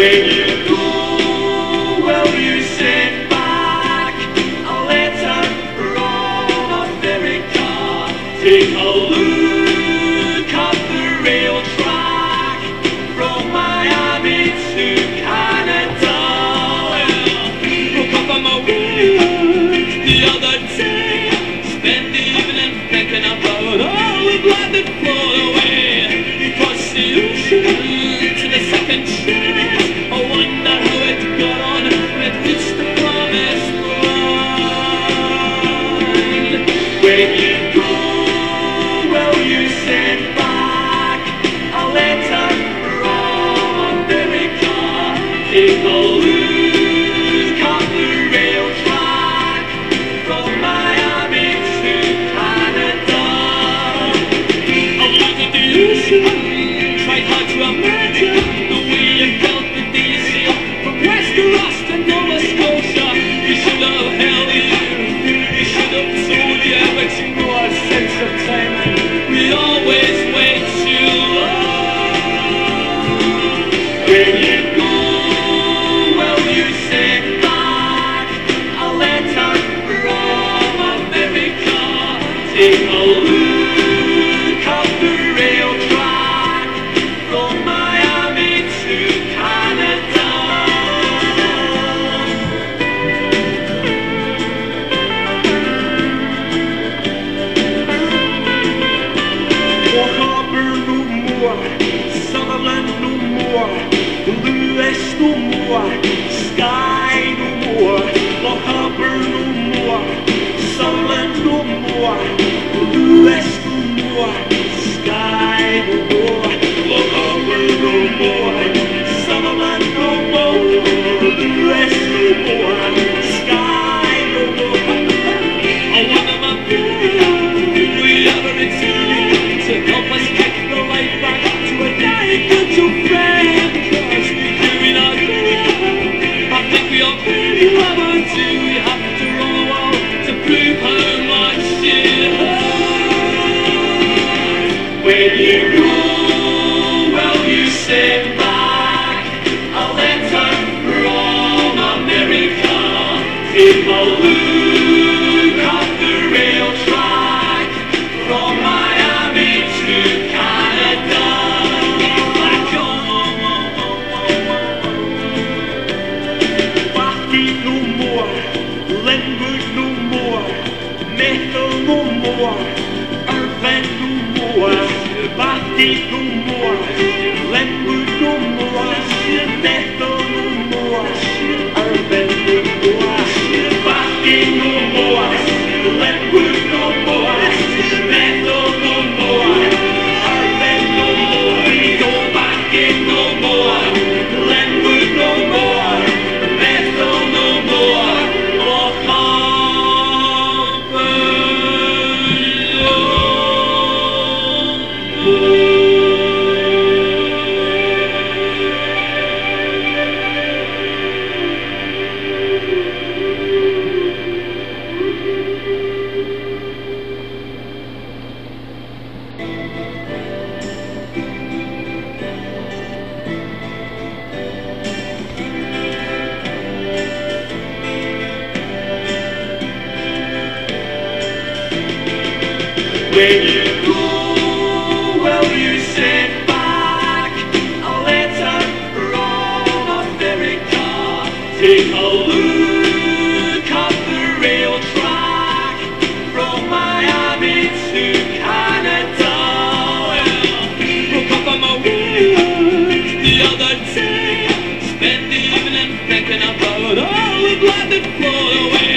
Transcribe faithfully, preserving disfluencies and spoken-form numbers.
When you go, will you send back a letter from America? Take a look at the rail track from Miami to Canada. Woke up on my way the other day, spent the evening thinking about all the blood that flowed away across the ocean to the second chance. I wonder how it got on when it reached the promised land. When you go, will you send back a letter from America? Take a look at the rail track from Miami to Canada. I looked at the ocean, tried hard to imagine the way you felt the day you sailed from west to west to Nova Scotia. You should have held you, you should have told you, but you know our sense of timing, we always wait too long. When you go, will you send back a letter from America? Take a look at the rail track from Miami to Canada. Walk Harbour no more, Sutherland no more, Lewis no more, Skye no more. Walk Harbour no more, Sutherland no more, Lewis no more, Skye no more. Walk Harbour no more, Sutherland no more, Lewis no more, Skye no more. I wonder my baby, we ever intended to help us kick the light back to a dying good old friend. 'Cause we not there. I think we all really ever do. We have to roll a wall to prove how much it hurts. When you go, will you send back a letter from America? Take a look at the rail track from Miami to Canada. Back Bathgate no more, Linwood no more, Methil no more, Irvine no more. Bathgate no more, Linwood no more, Methil no more, Irvine no more. Bathgate no more, Linwood no more, Methil no more, Irvine no more. No Bathgate no more, Linwood no more, Methil no more. Walk Harbour no more. When you go, will you send back a letter from America? Take a look at the rail track from Miami to Canada. Woke up on my way the other day, spent the evening thinking about all the blood that flowed away